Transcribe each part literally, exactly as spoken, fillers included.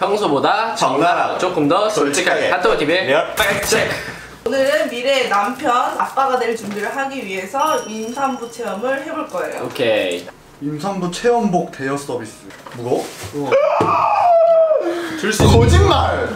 평소보다 적나라하고 조금 더 솔직하게 핫도그티비의 리얼 팩트체크. 오늘은 미래의 남편, 아빠가 될 준비를 하기 위해서 임산부 체험을 해볼 거예요. 오케이. 임산부 체험복 대여 서비스. 무거워? 들수 거짓말!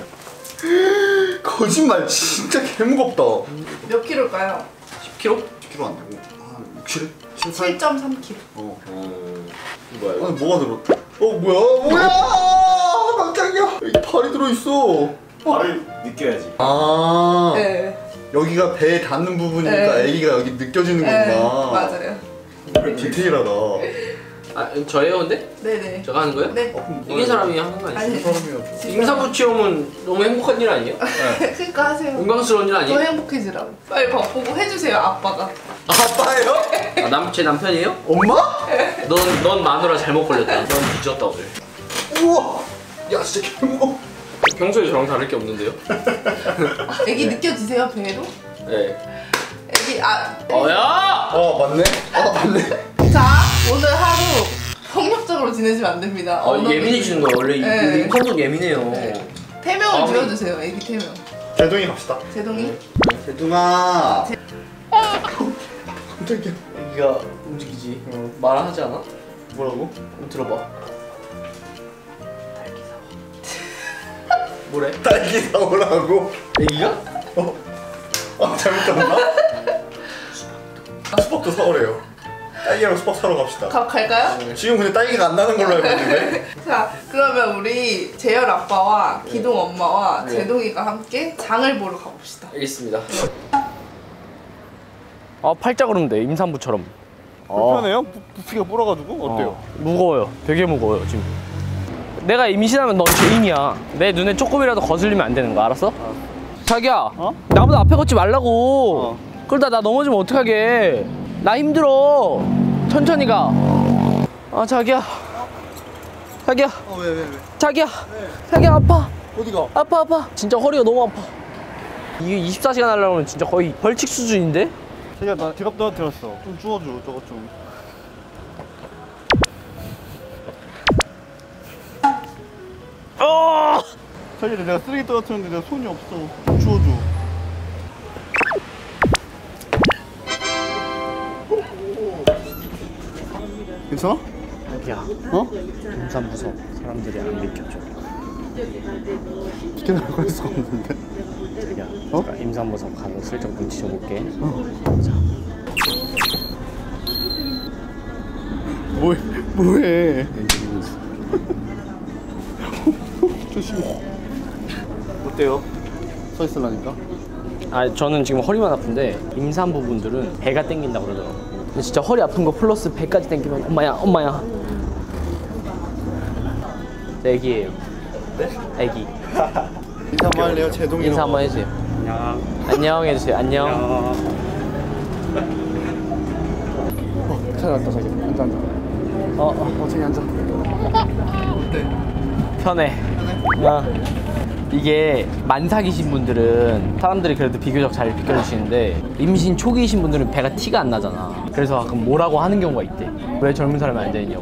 거짓말 진짜 개무겁다. 몇 킬로일까요? 십 킬로그램? 십 킬로그램 안 되고 한 육, 칠? 칠 점 삼 킬로그램. 어. 어... 이거 뭐야? 아니 뭐가 들어? 어 뭐야? 뭐야? 깜짝이야. 여기 발이 들어있어. 발을 느껴야지. 아 네. 여기가 배에 닿는 부분이니까 네. 애기가 여기 느껴지는 네, 거구나. 맞아요. 디테일하다. 아 저예요 근데? 네네. 제가 하는 거예요? 네. 어, 그럼 이긴 사람이 하는 거 아니에요? 아니. 사람이야. 임산부 체험은 너무 행복한 일 아니에요? 그러니까 하세요. 영광스러운 일 더 아니에요? 행복해지라고. 빨리 봐, 보고 해주세요, 아빠가. 아빠예요? 아, 남, 제 남편이에요? 엄마? 넌, 넌 마누라 잘못 걸렸다. 넌 뒤졌다 오늘. 우와. 야 진짜 개무거워. 평소에 저랑 다를 게 없는데요? 애기 느껴지세요, 배로? 네. 애기, 아. 어야! 어 맞네. 어 맞네. 자, 오늘 하루 폭력적으로 지내시면 안 됩니다. 어, 언어는- 예민해지는 거예요. 원래 네. 임산부 예민해요. 네. 태명을 아, 지어주세요, 애기 태명. 제동이 갑시다. 제동이? 제동아. 제- 깜짝이야. 애기가 움직이지. 어. 말하지 않아? 뭐라고? 한번 들어봐. 뭐래? 딸기 사오라고. 애기가? 어? 아 잘못 들었나? 수박도 사오래요. 딸기랑 수박 사러 갑시다. 가, 갈까요? 지금 근데 딸기가 안 나는 걸로 알고 있는데. 자, 그러면 우리 재열 아빠와 기동 엄마와 네. 제동이가 함께 장을 보러 가봅시다. 알겠습니다. 아 팔자 그러면 돼. 임산부처럼. 불편해요? 부, 부피가 불어가지고 어때요? 어, 무거워요. 되게 무거워요 지금. 내가 임신하면 넌 죄인이야. 내 눈에 조금이라도 거슬리면 안 되는 거 알았어? 어. 자기야, 어? 나보다 앞에 걷지 말라고. 어. 그러다 나 넘어지면 어떡하게. 나 힘들어. 천천히 가. 아 자기야. 자기야. 어 왜 왜 왜? 자기야. 자기야 아파. 어디가? 아파 아파. 진짜 허리가 너무 아파. 이게 이십사 시간 하려고 하면 진짜 거의 벌칙 수준인데? 자기야 나 지갑 떨어뜨렸어. 좀 주워줘 저거 좀. 어! 자기야 내가 쓰레기 떨어뜨렸는데 내가 손이 없어. 좀 주워줘. 괜찮아? 자기야. 어? 임산 무서워. 사람들이 안 믿겨줘. 어떻게 나갈 할 수가 없는데. 자기야. 어? 제가 임산 무서워 가서 슬쩍 눈치 좀 볼게. 어. 자. 뭐해? 뭐해? 왼쪽에 있어. 조심해. 어때요? 서 있으려니까? 아 저는 지금 허리만 아픈데 임산부분들은 배가 땡긴다고 그러더라고요. 근데 진짜 허리 아픈 거 플러스 배까지 땡기면 엄마야 엄마야. 저 애기예요. 네? 애기. 인사 한번 할래요? 제동이 인사 한번 해주세요. 안녕. 안녕 해주세요. 안녕. 어, 찾아왔다 자기. 앉아 앉아. 어, 어 어 자기 앉아. 어때? 편해. 어. 이게 만삭이신 분들은 사람들이 그래도 비교적 잘 비켜주시는데 임신 초기이신 분들은 배가 티가 안 나잖아. 그래서 가끔 뭐라고 하는 경우가 있대. 왜 젊은 사람이 안 되느냐고.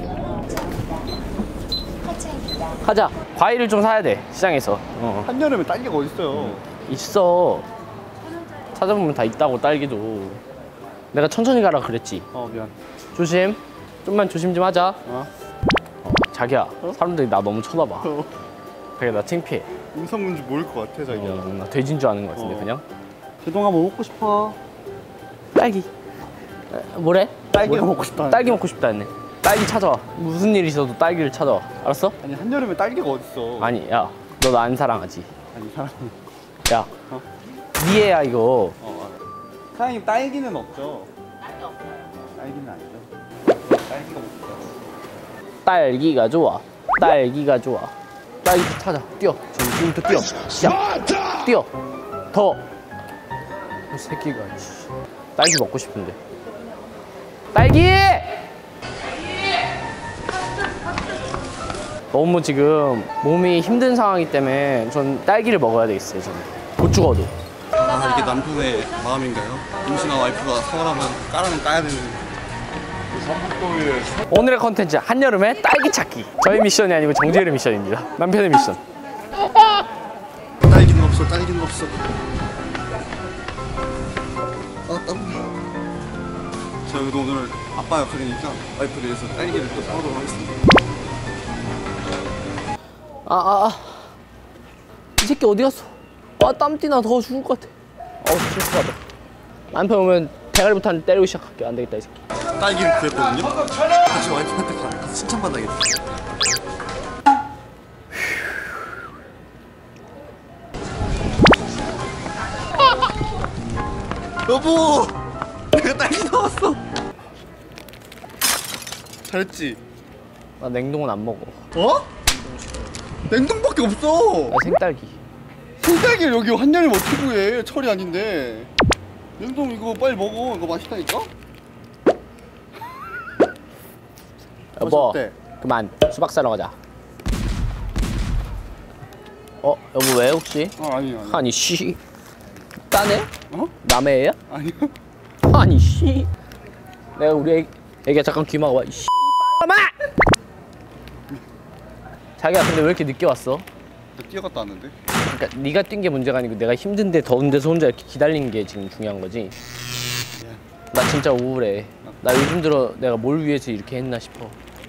하자. 과일을 좀 사야 돼 시장에서. 어. 한여름에 딸기가 어딨어요? 있어. 찾아보면 다 있다고 딸기도. 내가 천천히 가라 그랬지. 어 미안. 조심. 좀만 조심 좀 하자. 어? 어, 자기야. 사람들이 나 너무 쳐다봐. 어. 자기야 나 창피해. 임산부인지 모를 것 같아 자기야. 어, 나 돼지인 줄 아는 것 같은데 어. 그냥. 제동아 뭐 먹고 싶어? 딸기. 에, 뭐래? 딸기가 뭐- 먹고 싶다. 딸기 먹고 싶다 했네. 딸기 찾아와. 무슨 일 있어도 딸기를 찾아와. 알았어? 아니 한여름에 딸기가 어딨어? 아니 야, 너 나 안 사랑하지? 아니 사람. 야, 어? 네 애야 이거. 어. 사장님 딸기는 없죠? 딸기 없어요. 딸기는 아니죠? 딸기가 먹고 딸기가 좋아. 딸기가 좋아. 딸기 찾아. 뛰어. 지금부터 뛰어. 시작. 뛰어. 더. 이 새끼가. 씨. 딸기 먹고 싶은데. 딸기! 너무 지금 몸이 힘든 상황이기 때문에 전 딸기를 먹어야 되겠어요. 저는 못 죽어도. 아 이게 남편의 마음인가요? 임신한 와이프가 사과하면 까라면 까야 되는. 오늘의 컨텐츠 한여름에 딸기 찾기. 저희 미션이 아니고 정재열의 미션입니다. 남편의 미션. 딸기는 없어. 딸기는 없어. 아 땀. 자 여기도 오늘 아빠 역할이니까 와이프를 위해서 딸기를 또 사오도록 하겠습니다. 아, 아, 아. 이 새끼 어디 갔어? 아, 땀띠나 더워 죽을 것 같아. 어우, 스트레스 받아. 남편 오면 대가리부터 한 때리고 시작할게. 안 되겠다, 이 새끼. 딸기를 구했거든요. 다시 와이프한테 가서 칭찬받아야겠다. 여보, 내가 딸기 나왔어. 잘했지? 나 냉동은 안 먹어. 어? 냉동밖에 없어. 나 생딸기. 생딸기를 여기 한여름 어떻게 구해? 철이 아닌데. 냉동 이거 빨리 먹어. 이거 맛있다니까? 여보, 어때? 그만. 수박 사러 가자. 어, 여보 왜 혹시? 어 아니요 아니요. 아니 씨. 따네? 어? 남의 애야? 아니요. 아니 씨. 내가 우리 애기, 애기야 잠깐 귀 막아봐. 이 씨. 빨라마! 자기야 근데 왜 이렇게 늦게 왔어? 나 뛰어갔다 왔는데. 그러니까 네가 뛴 게 문제가 아니고 내가 힘든데 더운 데서 혼자 이렇게 기다리는 게 지금 중요한 거지. 나 진짜 우울해. 나 요즘 들어 내가 뭘 위해서 이렇게 했나 싶어.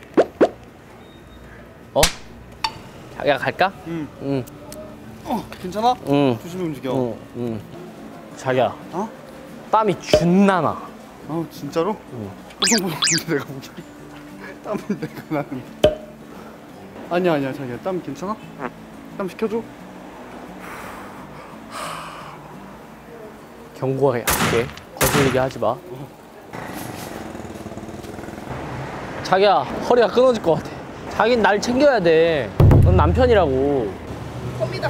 어? 자기야 갈까? 응. 응. 어 괜찮아? 응. 조심히 움직여. 응. 응. 자기야. 어? 땀이 준나 나. 아 진짜로? 응. 뽀송뽀송 근데 내가 보기 땀은 내가 나는. 아니야 아니야 자기야 땀 괜찮아? 땀 식혀줘? 경고할게. 거슬리게 하지 마. 자기야 허리가 끊어질 것 같아. 자긴 날 챙겨야 돼. 넌 남편이라고. 겁니다.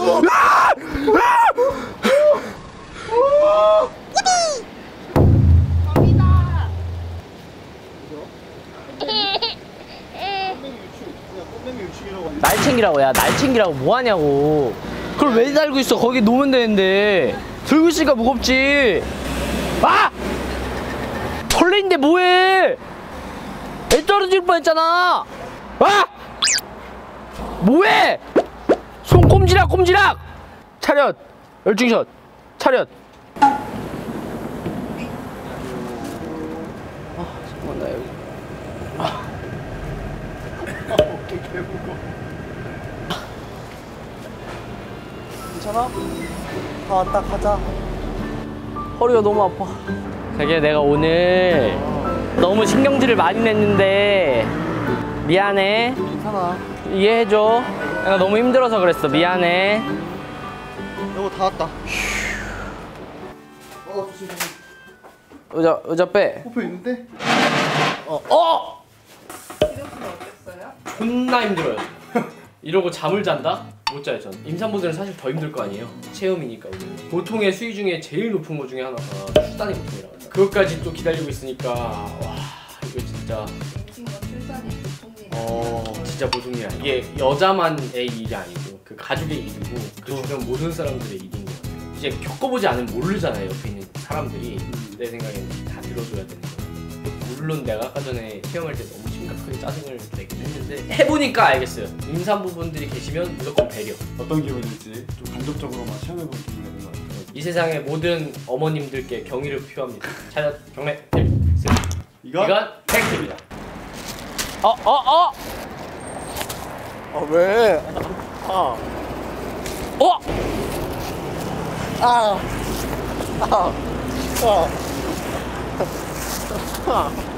날 챙기라고. 야 날 챙기라고 뭐 하냐고. 그걸 왜 달고 있어? 거기 놓으면 되는데. 들고 있으니까 무겁지. 아! 털레인데 뭐해? 애 떨어질 뻔했잖아. 아! 뭐해? 손 꼼지락 꼼지락. 차렷. 열중샷. 차렷. 아 잠깐만 나 여기. 괜찮아? 다 왔다 가자. 허리가 너무 아파. 자기야 내가 오늘 너무 신경질을 많이 냈는데 미안해. 괜찮아. 이해해줘. 내가 너무 힘들어서 그랬어. 미안해. 여보 다 왔다. 어 조심 조심. 의자 의자 빼. 코페 있는데? 어 어. 이렇게는 어땠어요? 존나 힘들어요. 이러고 잠을 잔다? 못 자요 전. 임산부들은 사실 더 힘들 거 아니에요. 체험이니까 우리는. 보통의 수위 중에 제일 높은 것 중에 하나가 출산이 보통이라고 해요. 그것까지 또 기다리고 있으니까 와 이거 진짜 임신과 출산이 보통이에요. 어 진짜 보통 일이 아니야. 이게 여자만의 일이 아니고 그 가족의 일이고 그 주변 모든 사람들의 일인 것 같아요. 이제 겪어보지 않으면 모르잖아요. 옆에 있는 사람들이. 내 생각에는 다 들어줘야 되는 거예요. 물론 내가 아까 전에 체험할 때 너무 심각하게 짜증을 내긴 했는데 해보니까 알겠어요. 임산부분들이 계시면 무조건 배려. 어떤 기분일지 좀 간접적으로만 체험해보는 기분이 되는 것 같아요. 이 세상의 모든 어머님들께 경의를 표합니다. 차렷 경례 일 승. 이건? 이건 팩트입니다. 어 어 어. 아 왜? 아. 어. 아. 아. 아. 아.